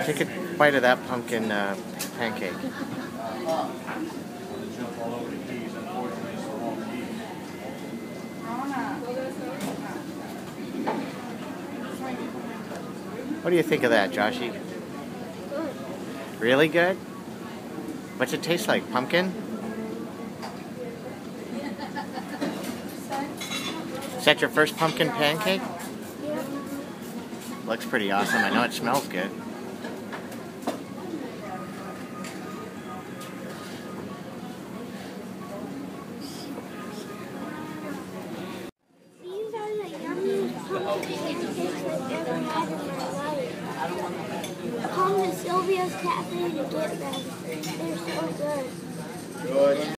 Take a bite of that pumpkin pancake. What do you think of that, Joshy? Good. Really good? What's it taste like? Pumpkin? Is that your first pumpkin pancake? Yeah. Looks pretty awesome. I know it smells good. These are the yummiest pumpkin pancakes I've ever had in my life. Come to Sylvia's Cafe to get them. They're so good.